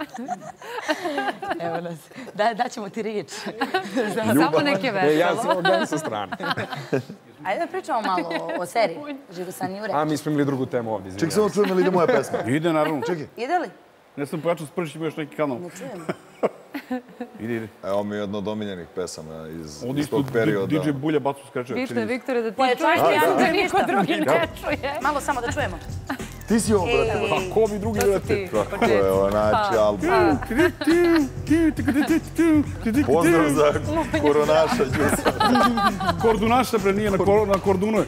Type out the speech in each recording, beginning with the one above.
Evo nas. Daćemo ti riječ. Samo neke veselo. Ja samo dajem sa strane. Ajde da pričamo malo o seriji Žigosan Jure. A, mi smo imali drugu temu ovdje. Ček, samo čujemo li ide moja pesma? Ide, naravno. Ide li? Ne sam pojačao s prvićima još neki kanal. Ne čujemo. Ide. Evo mi jedna od omiljenih pesama iz tog perioda. DJ Bulja bacu skrečeva. Vište, Viktore, da ti Pojačaj čuješ, ti, ja Andrej, da niko ništa. drugi ne čuje. Malo samo da čujemo. Ti si ovo, brate. A ko bi drugi vrati? Tako je, ovo naći album. Pozdrav za koronaša Đusa. Kordunaša, bre, nije na kordunu.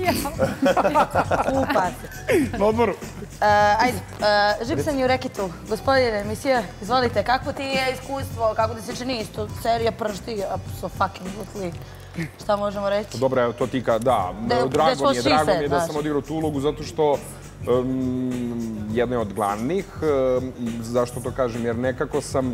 Upa se. Na odboru. Ajde, Žigosan Jurekitu, gospodine emisija, izvolite, kako ti je iskustvo, kako ti se čini isto serija Pršti, so fucking good. Šta možemo reći? Dobro, evo to ti da, drago mi je da sam odigrao tu ulogu zato što jedna je od glavnih, zašto to kažem, jer nekako sam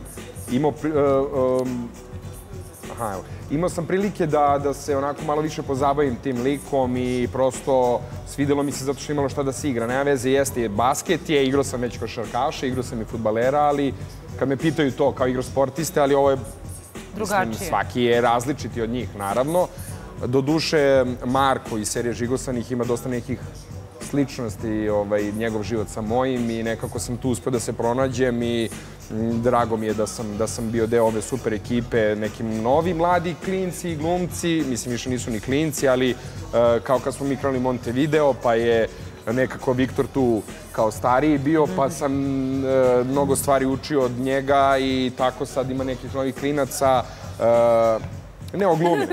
imao sam prilike da se onako malo više pozabavim tim likom i prosto svidelo mi se zato što imalo šta da se igra. Nema veze, jeste basket je, igrao sam već košarkaša, igrao sam i fudbalera, ali kad me pitaju to kao igrao sportiste, ali ovo je drugačije. Svaki je različiti od njih, naravno. Doduše, Marko iz serije Žigosanih ima dosta nekih sličnosti, njegov život sa mojim i nekako sam tu uspio da se pronađem i drago mi je da sam bio deo ove super ekipe, neki novi mladi klinci i glumci, mislim više nisu ni klinci, ali kao kad smo mi krenuli Montevideo, pa je nekako Viktor tu kao stariji bio, pa sam mnogo stvari učio od njega i tako sad ima nekih novih klinaca. Ne oglumi.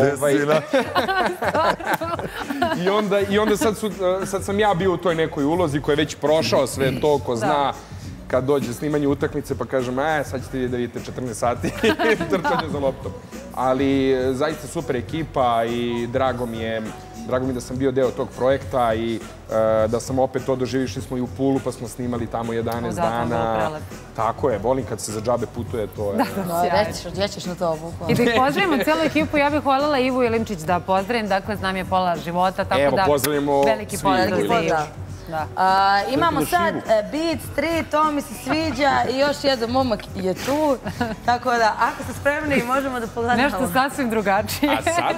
I onda sad sam ja bio u toj nekoj ulozi koja je već prošao sve to ko zna kad dođe snimanje utakmice pa kažem sad ćete vi da vidite 14 sati trčanje za loptom. Ali zaista super ekipa i drago mi je da sam bio deo tog projekta i da sam opet to doživio. Išli smo i u Pulu pa smo snimali tamo 11 dana. Tako je, volim kad se za džabe putuje, to je... Gdje ćeš na to? I da ih pozdravimo cijelu ekipu, ja bih voljela Ivu Jelimčić da pozdravim, dakle znam je pola života, tako da veliki pozdrav za Ivu. Imamo sad Beat Street, to mi se sviđa i još jedan momak je tu, tako da ako ste spremni možemo da pogledamo. Nešto sasvim drugačije. A sad?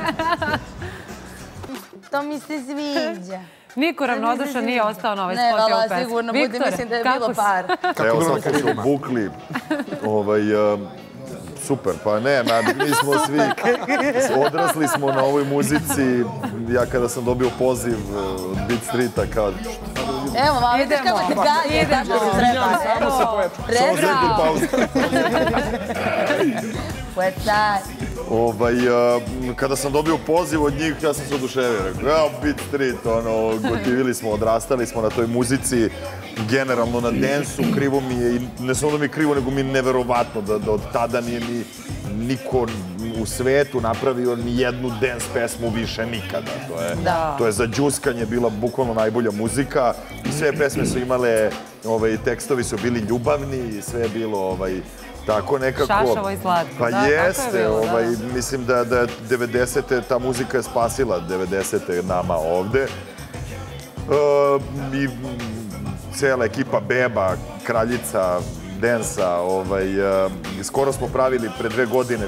To mi se sviđa. Niko ravnodušan nije ostao na ovaj spot i ovu pesmu. Ne, vala, sigurno, mislim da je bilo par. Evo sad kad su obukli, super, pa ne, mi smo svi, odrasli smo na ovoj muzici. Ja kada sam dobio poziv od Beat Streeta kao... Evo, malo vidiš kako te gaje, kako se treba. Samo se pojača. Samo zeti pauzu. Kada sam dobio poziv od njih, ja sam se oduševio. Rekao, evo Beat Street, gotivili smo, odrastali smo na toj muzici, generalno na dansu, krivo mi je, i ne samo da mi je krivo, nego mi je neverovatno da od tada nije mi niko u svetu napravio ni jednu dance pesmu više nikada. To je za džuskanje bila bukvalno najbolja muzika i sve pesme su imale, tekstovi su bili ljubavni, sve je bilo tako nekako... Šašavo i slatko. Pa jeste, mislim da 90. ta muzika je spasila 90. nama ovde. I cijela ekipa Beba, Kraljica, Densa, skoro smo pravili pre 2 godine,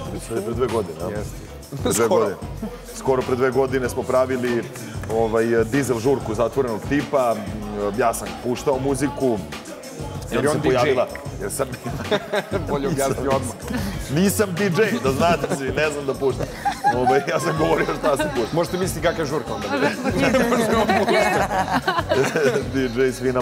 skoro pre 2 godine smo pravili dizel žurku zatvorenog tipa, ja sam puštao muziku, jer on DJ. Bolje objasni odmah. Nisam DJ, da znate svi, ne znam da puštam. Ja sam govorio šta se pušta. Možete misliti kakva je žurka onda. DJ svinam.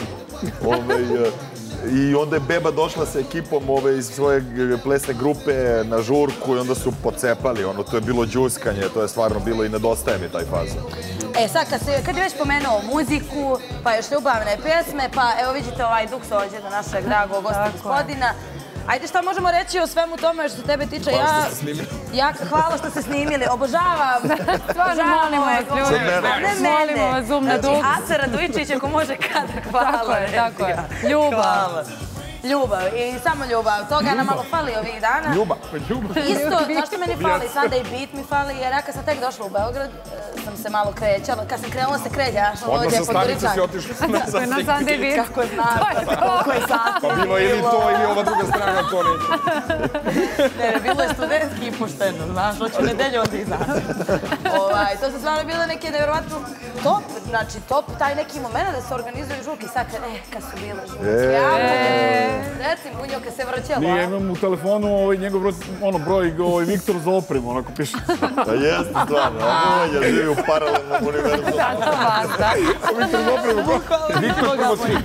I onda je Beba došla sa ekipom iz svoje plesne grupe na žurku i onda su pocepali. To je bilo džuskanje, to je stvarno bilo i nedostaje mi taj fazon. Sad, kad je već pomenuo muziku, pa još ljubavne pjesme, pa evo vidite ovaj duk sođe do našeg dragog gosta gospodina. Ajde, šta možemo reći o svemu tome što tebe tiče? Hvala što ste snimili. Hvala što ste snimili, obožavam. Stvarno molimo vas, ljudi. Molimo vas, Zoom na dug. Aca Radojičić, ako može kada, hvala. Tako je. Ljubav. Ljubav i samo ljubav. Toga nam malo fali ovih dana. Ljubav. Isto, znaš što meni fali? Sunday beat mi fali, jer ja kad sam tek došla u Beograd, sam se malo krećala. Kad sam krenula se kreće, ja što odmah sa stanice si otišla na Sunday beat. Kako znam, koliko je sati. Pa bilo je ili to ili ova druga strana, to neće. Ne, bilo je studentski i pošteno, znaš, hoću nedelju od izaći. To su stvarno bile neke nevjerovatno top, znači top taj neki moment da se organizuju žurke. Sad kad su bile žurke, reci Munjo kad se vrćelo. Nije, imam u telefonu njegov broj Viktor za opremu, onako piše. Da jeste stvarno, Munja živi u paralelnom univerzumu. Da. Viktor za opremu, Viktor Pomoćnik.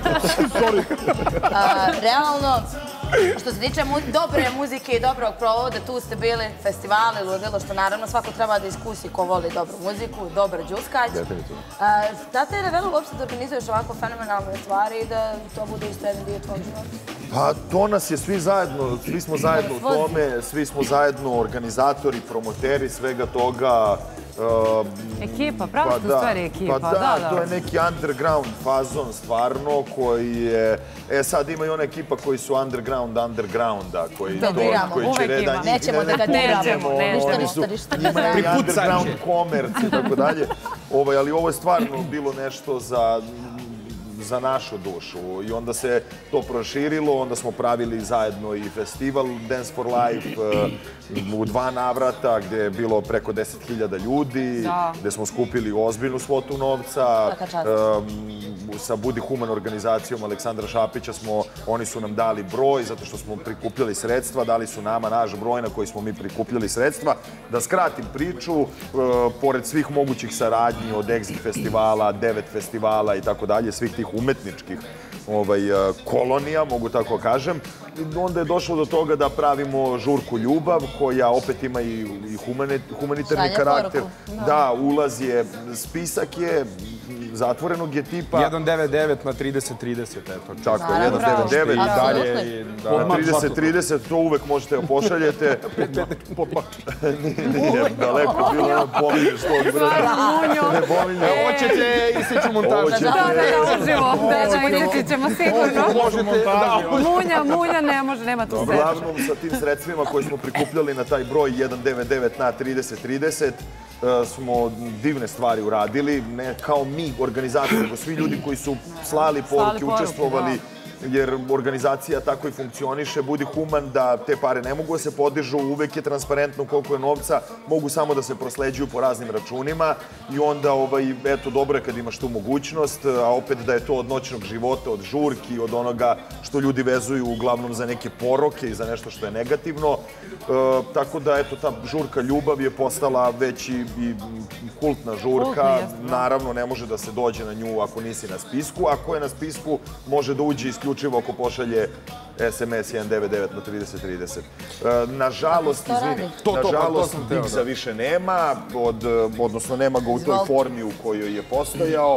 Realno, što se tiče dobre muzike i dobrog provoda, tu ste bili festivali, ludilo, što naravno svako treba da iskusi ko voli dobru muziku, dobar džuskać. Definitivno. Da te je revelo uopšte da organizuješ ovako fenomenalne stvari i da to bude isto jedan dio tvojeg života? Pa to nas je svi zajedno, svi smo zajedno u tome, svi smo zajedno organizatori, promoteri svega toga. Ekipa, pravo ste u stvari ekipa. Pa da, to je neki underground fazon stvarno koji je... Sad ima i ona ekipa koji su undergrounda, koji će reda... Nećemo da ga diramo, ništa. Ima i underground komerc i tako dalje. Ali ovo je stvarno bilo nešto za našu dušu i onda se to proširilo, onda smo pravili zajedno i festival Dance for Life u 2 navrata gdje je bilo preko 10.000 ljudi, gdje smo skupili ozbiljnu svotu novca. Sa Budi Human organizacijom Aleksandra Šapića oni su nam dali broj zato što smo prikupljali sredstva, dali su nama naš broj na koji smo mi prikupljali sredstva. Da skratim priču, pored svih mogućih saradnji od Exit festivala, 9 festivala i tako dalje, svih tih umetničkih kolonija, mogu tako kažem. Onda je došlo do toga da pravimo žurku Ljubav, koja opet ima i humanitarni karakter. Da, ulaz je, spisak je, zatvorenog je tipa... 199 na 30-30, eto. Tako, 199 i dalje. Na 30-30, to uvek možete da pošaljete. Nije daleko bilo, ne pominješ tog brana. Ne pominješ. Hoćete iseću montažu. Iseći ćemo sigurno. Munja ne može, nema tu sve. Uglavnom, sa tim sredstvima koje smo prikupljali na taj broj 199 na 30-30, smo divne stvari uradili, ne kao mi, organizatori, nego svi ljudi koji su slali poruke, učestvovali, jer organizacija tako i funkcioniše. Budi human da te pare ne mogu da se podižu, uvek je transparentno koliko je novca, mogu samo da se prosleđuju po raznim računima i onda, eto, dobro je kad imaš tu mogućnost, a opet da je to od noćnog života, od žurki, od onoga što ljudi vezuju uglavnom za neke poroke i za nešto što je negativno. Tako da, eto, ta žurka Ljubav je postala već i kultna žurka. Naravno, ne može da se dođe na nju ako nisi na spisku. Ako je na spisku, može da uđe isključivo ako pošalje SMS 199 na 3030. Nažalost, izvini, nažalost Bigza više nema, odnosno nema ga u toj formi u kojoj je postojao.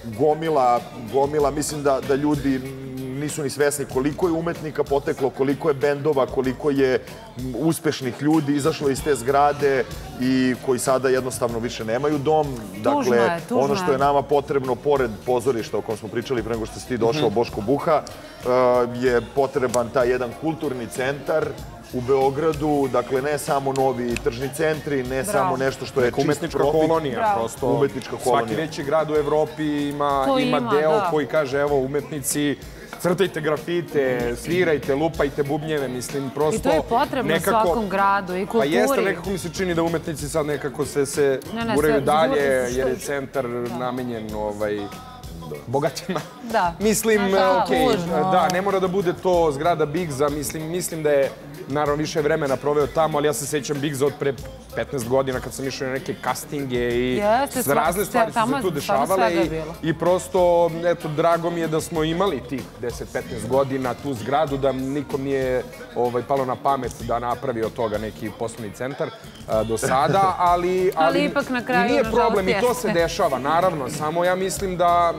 Gomila, mislim da ljudi nisu ni svesni koliko je umetnika poteklo, koliko je bendova, koliko je uspešnih ljudi izašlo iz te zgrade i koji sada jednostavno više nemaju dom. Dakle, ono što je nama potrebno, pored pozorišta o kojem smo pričali pre nego što si ti došao, Boško Buha, je potreban taj jedan kulturni centar u Beogradu, dakle ne samo novi tržni centri, ne samo nešto što je čist umetnička profit. kolonija, prosto Umetnička kolonija. Svaki veći grad u Evropi ima deo koji kaže, evo, umetnici, crtajte grafite, svirajte, lupajte bubnjeve, mislim, prosto... I to je potrebno svakom gradu i kulturi. Pa jeste, nekako mi se čini da umetnici sad nekako se guraju dalje, jer je centar namenjen bogatima. Da. Mislim, okej, da, ne mora da bude to zgrada Bigza, mislim da je naravno više vremena proveo tamo, ali ja se sećam Bigza od pre 15 godina kad sam išao na neke castinge i razne stvari su se tu dešavale i prosto, eto, drago mi je da smo imali tih 10-15 godina tu zgradu, da nikom nije palo na pamet da napravi od toga neki poslovni centar do sada, ali ipak na kraju nije problem i to se dešava, naravno, samo ja mislim da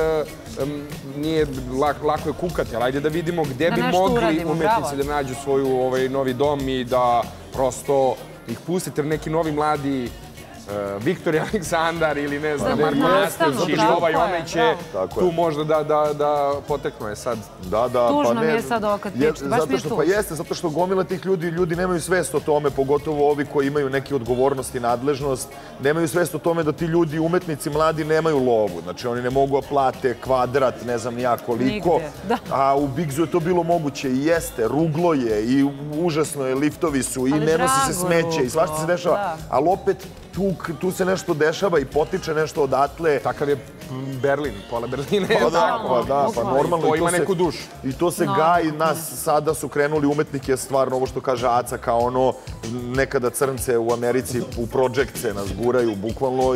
nije lako je kukati, ali ajde da vidimo gde bi mogli umetnici da nađu svoju novi dom i da prosto ih pustite, jer neki novi mladi Viktor i Aleksandar ili ne znam, Marko Nastić ili ovaj onaj će tu možda da poteknu sad. Tužno mi je sad ovo kad pričate, baš mi je tužno. Pa jeste, zato što gomila tih ljudi nemaju svest o tome, pogotovo ovi koji imaju neke odgovornosti i nadležnost, nemaju svest o tome da ti ljudi, umetnici mladi, nemaju lovu. Znači, oni ne mogu da plate kvadrat, ne znam nija koliko, a u Bigzu je to bilo moguće i jeste, ruglo je i užasno je, liftovi su i ne nosi se smeće i svašta se dešava, ali opet tu se nešto dešava i potiče nešto odatle. Takav je Berlin, pola Berlina je tako. Pa normalno. To ima neku dušu. I to se gaji, nas sada su krenuli umetnike, stvarno ovo što kaže Aca, kao ono nekada crnce u Americi u projekce nas guraju bukvalno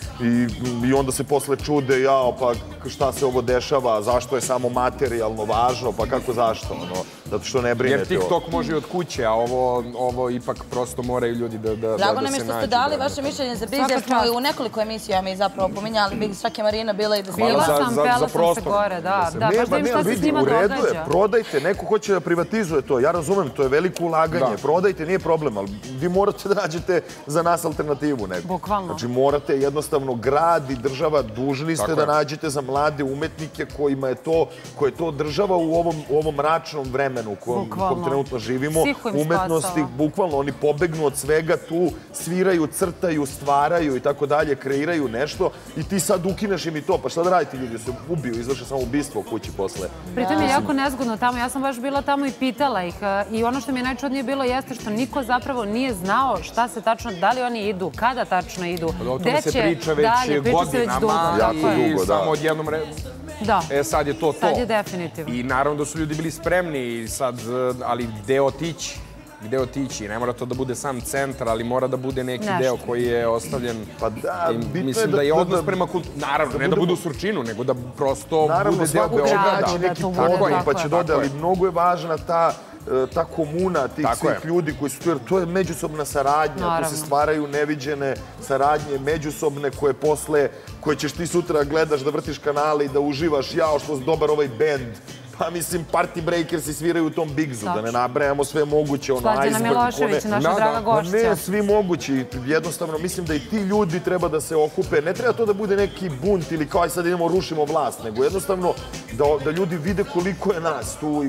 i onda se posle čude, jao, pa šta se ovo dešava, zašto je samo materijalno važno, pa kako zašto, ono, zato što ne brinete. Jer TikTok može i od kuće, a ovo ipak prosto moraju ljudi da se nađu. Drago nam je što ste dali vaše mišljenje za Bigz, jer smo u nekoliko emisija mi zapravo pominjali Bigz, čak je Marina bila i da snima. Bila sam, pela sam se gore, da, baš da im šta se s njima događa. Prodajte, neko hoće da privatizuje to, ja razumem, to je veliko ulaganje, prodajte, nije problem, ali vi morate da nađete za nas alternativu neku. Bukvalno. Znači morate jednostavno, grad i država dužni ste da nađete za mlade umetnike kojima je to država u ovom mračnom vremenu u kom trenutno živimo. Umetnosti, bukvalno, oni pobegnu od svega tu, sviraju, crtaju, stvaraju i tako dalje, kreiraju nešto i ti sad ukineš im i to. Pa šta da raditi ljudi? Se ubiju, izvrše samo ubistvo u kući posle. Pritom je jako nezgodno tamo. Ja sam baš bila tamo i pitala ih. I ono što mi je najčudnije bilo jeste što niko zapravo nije znao šta se tačno, da li oni idu, kada tačno idu, gde će dalje, priča se već dugo. I samo odjednom Da. Sad je to. Sad je definitivno. I naravno da su ljudi bili spremni sad, ali gde otići? Gde otići? Ne mora to da bude sam centar, ali mora da bude neki deo koji je ostavljen. Pa da, mislim da je odnos prema kulturi. Naravno, ne da bude u Surčinu, nego da prosto bude deo Beograda. Neki pokoj pa će dodati, ali mnogo je važna ta komuna tih svih ljudi koji su tu, jer to je međusobna saradnja, tu se stvaraju neviđene saradnje međusobne koje ćeš ti sutra gledaš da vrtiš kanale i da uživaš, jao što je dobar ovaj bend. Pa mislim, Party Breakersi sviraju u tom Bigzu, da ne nabrajamo sve moguće, ono, Slađana Milošević, naša draga gošća. Ne, svi mogući. Jednostavno, mislim da i ti ljudi treba da se okupe. Ne treba to da bude neki bunt ili kao aj sad idemo rušimo vlast, nego jednostavno da ljudi vide koliko je nas tu i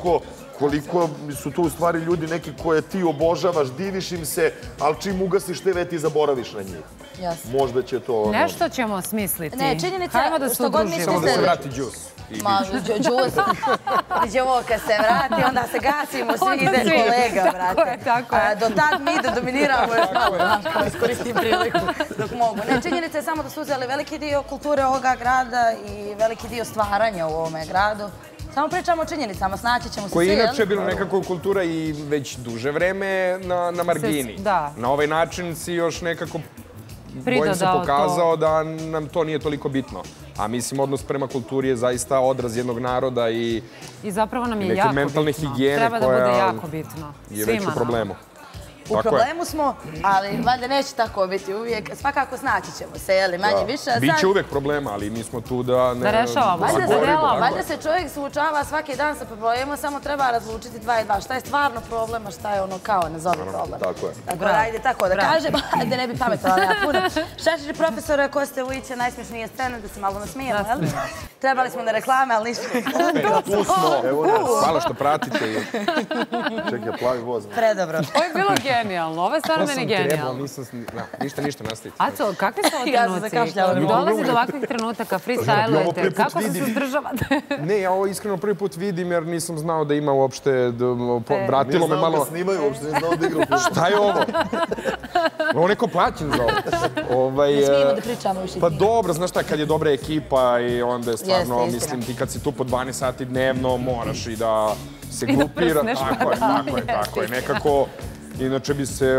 koliko su tu u stvari ljudi neki koje ti obožavaš, diviš im se, ali čim ugasiš TV ti zaboraviš na njih. Možda će to... Nešto ćemo smisliti. Ne, činjenica, što god mislite... Samo da se vrati džus. Džus. Iđe ovo kad se vrati, onda se gasimo, svi ide kolega, brate. Do tad mi da dominiramo još malo, iskoristim priliku dok mogu. Ne, činjenica je samo da su uzeli veliki dio kulture ovoga grada i veliki dio stvaranja u ovome gradu. Samo pričamo o činjenicama, snaći ćemo se svi, jel? Koji inače je bilo nekako kultura i već duže vreme na margini. Na ovaj način si još nekako, bojim se, pokazao da nam to nije toliko bitno. A mislim, odnos prema kulturi je zaista odraz jednog naroda i zapravo nam je jako bitno. Treba da bude jako bitno. Je već u problemu. U problemu smo, ali valjda neće tako biti uvijek. Svakako snaći ćemo se, jel, manje više. Biće uvijek problema, ali mi smo tu da rešavamo. Valjda se čovjek suočava svaki dan sa problemom, samo treba razlučiti 2 i 2. Šta je stvarno problem, a šta je ono kao nazovi problem. Tako je. Tako da, ajde tako da kažem, da ne bi pametovali ja puno. Šačić profesora Koste Vujića, najsmješnije scene, da se malo nasmijemo, jel? Trebali smo da reklame, ali ništa. Tu smo, evo nas. Hvala što pratite. Čekaj, plavi voz. Predobro. Ovo je bilo genijalno, ovo je stvarno meni genijalno. Ništa nastaviti. Aco, kakvi su ovo trenuci? Dolazi do ovakvih trenutaka, freestylujete, kako se suzdržavate? Ne, ja ovo iskreno prvi put vidim jer nisam znao da ima uopšte, vratilo me malo... Ne znao da snimaju, uopšte ne znao da igra. Šta je ovo? Ovo neko plaćen za ovo. Ne smijemo da pričamo više. Pa dobro, znaš šta, kad je dobra ekipa i onda je stvarno, mislim, ti kad si tu po 12 sati dnevno moraš i da se grupira. Tako je, nekako... Inače bi se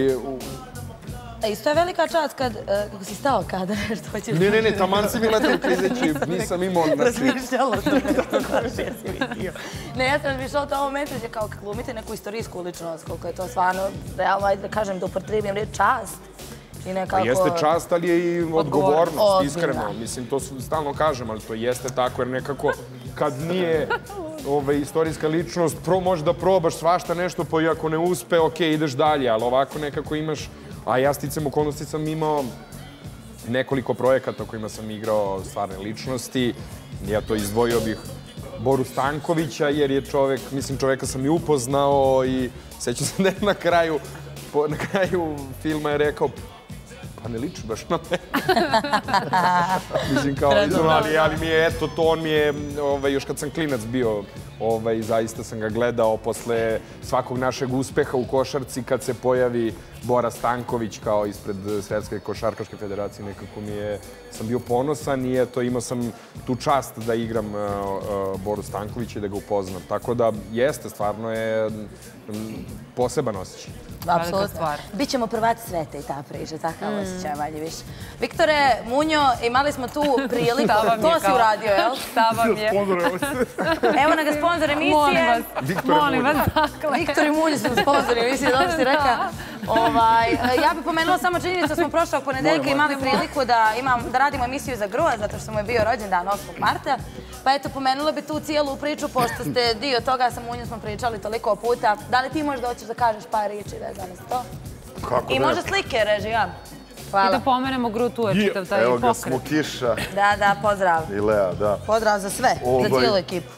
Isto je velika čast kako si stao kada nešto hoćeš... Ne, taman si mi letao krizeći, nisam imao... Razmišljala sam nekako lošije si vidio. Ne, ja sam razmišljala u tom momentu gdje kao kad glumite neku istorijsku ličnost, koliko je to stvarno, realno, ajde da kažem, da upotrebim riječ čast. Jeste čast, ali je i odgovornost, iskreno. Mislim, to stalno kažem, ali to jeste tako, jer nekako kad nije istorijska ličnost, može da probaš svašta nešto, pa i ako ne uspe, okej, ideš dalje, ali ovako nekako imaš A ja sticam okolnosti sam imao nekoliko projekata kojima sam igrao stvarne ličnosti. Ja to izdvojio bih Boru Stankovića, jer je čoveka sam i upoznao i sećam se da je na kraju filma je rekao pa ne liči baš na mene. Mislim kao, ali mi je, eto, to on mi je, još kad sam klinac bio, zaista sam ga gledao posle svakog našeg uspeha u košarci, kad se pojavi Bora Stanković kao ispred Svetske košarkaške federacije, nekako sam bio ponosan i eto, imao sam tu čast da igram Boru Stankovića i da ga upoznam. Tako da jeste, stvarno je poseban osjećaj. Apsolutno. Bićemo prvaci sveta i ta priča, takav osjećaj manje više. Viktore, Munjo, imali smo tu priliku, to si uradio, jel? Stavam je. Evo na ga sponsor emisije. Molim vas. Viktor i Munjo su sponsor emisije, dobro si rekao. Ja bih pomenula samo činjenicu, smo prošlog ponedeljka imali priliku da radimo emisiju za Grua, zato što mu je bio rođendan 8. marta. Pa eto, pomenula bi tu cijelu priču, pošto ste dio toga, sa Munjom smo pričali toliko puta. Da li ti možda hoćeš da kažeš par riječi vezano za to? Kako I možda slike, režija. Hvala. I da pomenemo Gru, tu je čitav taj pokret. Evo ga, Smokiša. Da, pozdrav. I Lea, da. Pozdrav za sve, za cijelu ekipu.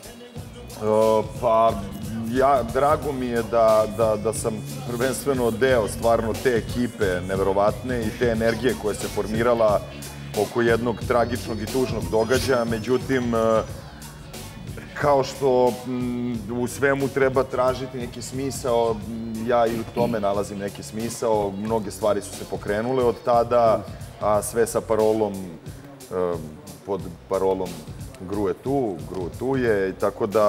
Pa, drago mi je da sam prvenstveno deo stvarno te ekipe neverovatne i te energije koja se formirala oko jednog tragičnog i tužnog događaja. Međutim, kao što u svemu treba tražiti neki smisao, ja i u tome nalazim neki smisao. Mnoge stvari su se pokrenule od tada, a sve sa parolom, pod parolom Gru je tu je, tako da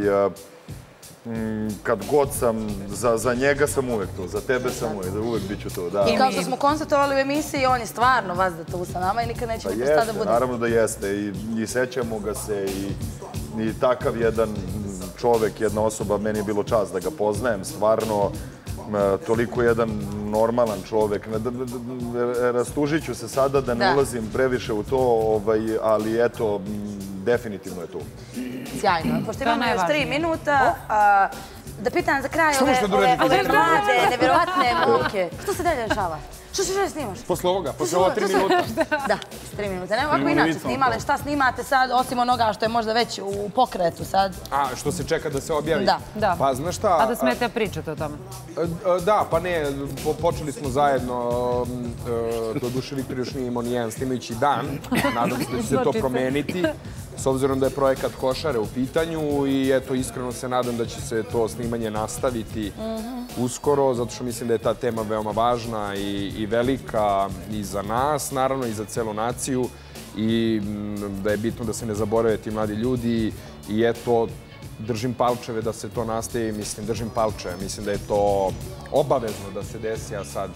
kad god sam, za njega sam uvek tu, za tebe sam uvek bit ću tu. I kao što smo konstatovali u emisiji, on je stvarno vazda tu sa nama i nikad nećemo postati da bude. Naravno da jeste i sećamo ga se i takav jedan čovek, jedna osoba, meni je bilo čast da ga poznajem, stvarno toliko jedan normalan čovek. Rastužit ću se sada da ne ulazim previše u to, ali eto, definitivno je tu. Sjajno. Pošto imamo još 3 minuta, da pitam za kraj ove mlade, nevjerovatne momke. Što se dalje dešava? Što se želi snimaš? Posle ovoga, posle ova 3 minuta. Da, 3 minuta. Nema ovako inače snimale. Šta snimate sad, osim onoga što je možda već u pokretu sad? A, što se čeka da se objavi? Da. Pa, znaš šta? A da smete pričate o tome? Da, pa ne, počeli smo zajedno, doduše Viktor još nije imao nijedan snimajući dan, nadam se da će se to promeniti, s obzirom da je projekat Košare u pitanju i eto, iskreno se nadam da će se to snimanje nastaviti uskoro, zato što mislim da je ta tema veoma važna i velika i za nas, naravno, i za celu naciju i da je bitno da se ne zaborave ti mladi ljudi i eto, držim palčeve da se to nastavi, mislim, držim palčeve, mislim da je to obavezno da se desi, a sad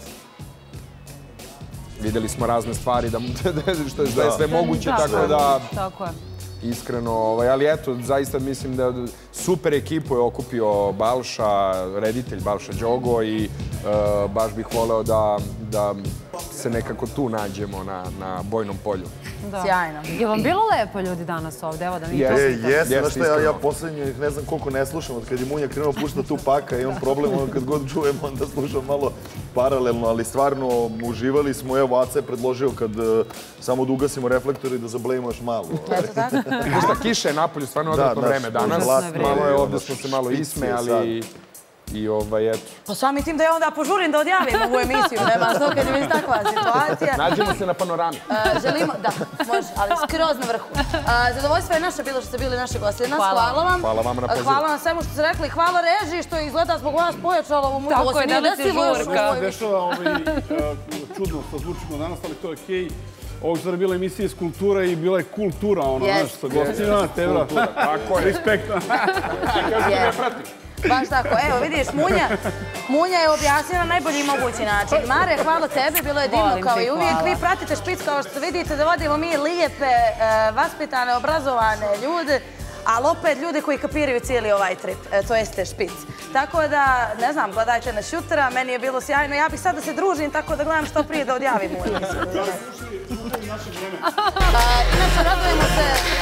videli smo razne stvari što je sve moguće, tako da iskreno, ali eto, zaista mislim da super ekipu je okupio Balša, reditelj Balša Đogo i baš bih voleo da se nekako tu nađemo na bojnom polju. Sjajno. Je vam bilo lepo ljudi danas ovde? Evo da mi to pitam. Jeste, znaš šta, ja poslednje ne znam koliko ne slušam, od kad je Munja krenuo pušta tu Paka, imam problem, kad god čujem, onda slušam malo paralelno, ali stvarno uživali smo, evo Aca je predložio kad samo da ugasimo reflektor i da zablejimo još malo. Eto tako. Šta, kiša je napolju, stvarno odvratno vreme danas, malo je ovde smo se malo ismejali. I eto. Pa sami tim da ja onda požurim da odjavim ovu emisiju, nema što kad je već takva situacija. Nađemo se na Panorami. Želimo, da, može, ali skroz na vrhu. Zadovoljstvo je naše bilo što ste bili naši gosti. Hvala vam. Hvala vam na pozivu. Hvala vam svemu što ste rekli. Hvala režiji što je izgleda zbog vas pojačalo ovu muziku. Tako je, danas je žurka. Dešava čudno sa zvučimo danas, ali to je okej. Ovog sada je bila emisija iz kulture i bila je kultura, ono, znaš, sa gostima. Tebra, tako je. Respekt. Kako me pratiš? Baš tako. Evo, vidiš, Munja je objasnila na najbolji mogući način. Mare, hvala tebi, bilo je divno kao i uvijek. Vi pratite Špic, kao što vidite, da vodimo mi lijepe, vaspitane, obrazovane ljude, ali opet ljude koji kapiraju cijeli ovaj trip, to jeste Špic. Tako da, ne znam, gledajte nas jutra, meni je bilo sjajno. Ja bih sad da se družim, tako da gledam što prije da odjavim u emisiju. Inače, radujemo se